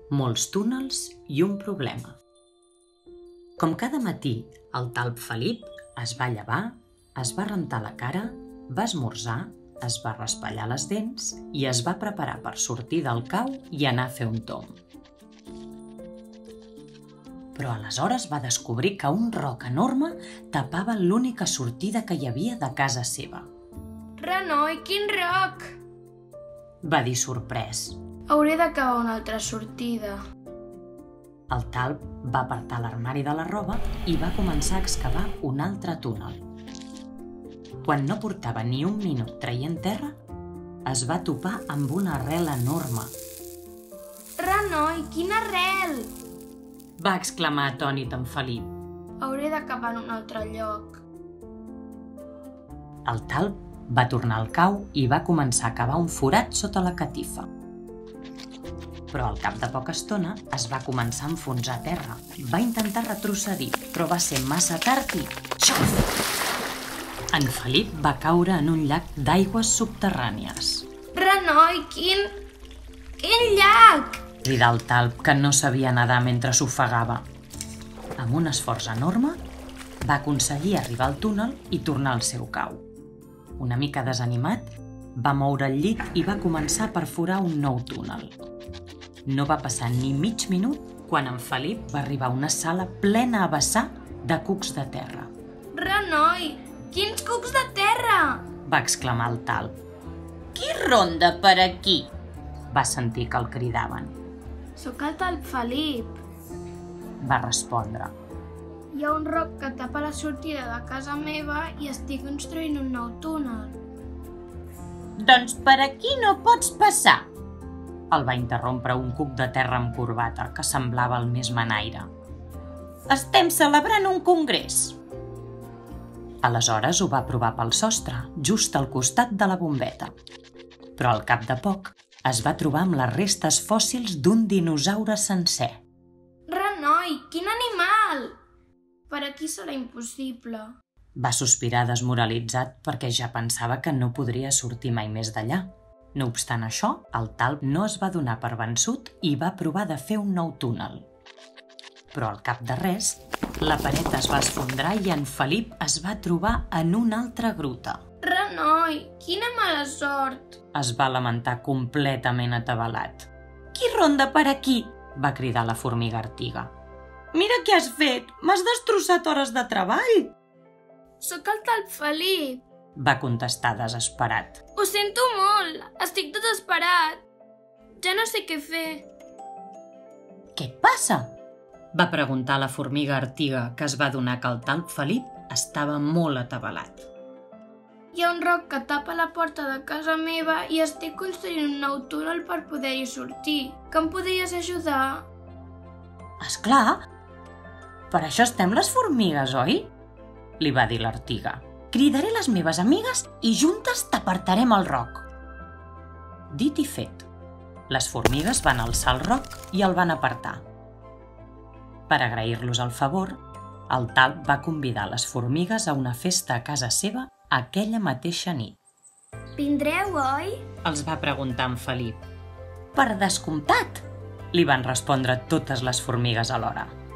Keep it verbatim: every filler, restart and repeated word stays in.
molts túnels i un problema. Com cada matí, el talp Felip es va llevar, es va rentar la cara, va esmorzar, es va raspallar les dents i es va preparar per sortir del cau i anar a fer un tomb. Però aleshores va descobrir que un roc enorme tapava l'única sortida que hi havia de casa seva. Renoi, quin roc! Va dir sorprès. Hauré d'acabar una altra sortida. El talp va apartar l'armari de la roba i va començar a excavar un altre túnel. Quan no portava ni un minut traient terra, es va topar amb una arrel enorme. Renoi, quina arrel! Va exclamar atònit en Felip. Hauré d'acabar en un altre lloc. El talp va tornar al cau i va començar a cavar un forat sota la catifa. Però al cap de poca estona es va començar a enfonsar a terra. Va intentar retrocedir, però va ser massa tard i... xof! En Felip va caure en un llac d'aigües subterrànies. Renoi, quin... quin llac! Cridà el talp, que no sabia nedar mentre s'ofegava. Amb un esforç enorme, va aconseguir arribar al túnel i tornar al seu cau. Una mica desanimat, va moure el llit i va començar a perforar un nou túnel. No va passar ni mig minut quan en Felip va arribar a una sala plena a vessar de cucs de terra. Renoi, quins cucs de terra! Va exclamar el talp. Qui ronda per aquí? Va sentir que el cridaven. Sóc el talp Felip. Va respondre. Hi ha un roc que tapa la sortida de casa meva i estic construint un nou túnel. Doncs per aquí no pots passar. El va interrompre un cuc de terra amb corbata, que semblava el més manaire. Estem celebrant un congrés. Aleshores ho va provar pel sostre, just al costat de la bombeta. Però al cap de poc es va trobar amb les restes fòssils d'un dinosaure sencer. Renoi, quin animal! Per aquí serà impossible. Va sospirar desmoralitzat perquè ja pensava que no podria sortir mai més d'allà. No obstant això, el talp no es va donar per vençut i va provar de fer un nou túnel. Però al cap de res, la paret es va esfondrar i en Felip es va trobar en una altra gruta. Renoi, quina mala sort! Es va lamentar completament atabalat. Qui ronda per aquí? Va cridar la formiga Artiga. Mira què has fet! M'has destrossat hores de treball! Sóc el talp Felip. Va contestar desesperat. Ho sento molt! Estic desesperat! Ja no sé què fer. Què et passa? Va preguntar la formiga Artiga, que es va adonar que el talp Felip estava molt atabalat. Hi ha un roc que tapa la porta de casa meva i estic construint un nou túnel per poder-hi sortir. Que em podries ajudar? Esclar! Per això estem les formigues, oi? Li va dir l'Artiga. Cridaré les meves amigues i juntes t'apartarem el roc. Dit i fet. Les formigues van alçar el roc i el van apartar. Per agrair-los el favor, el talp va convidar les formigues a una festa a casa seva aquella mateixa nit. Vindreu, oi? Els va preguntar en Felip. Per descomptat! Li van respondre totes les formigues alhora.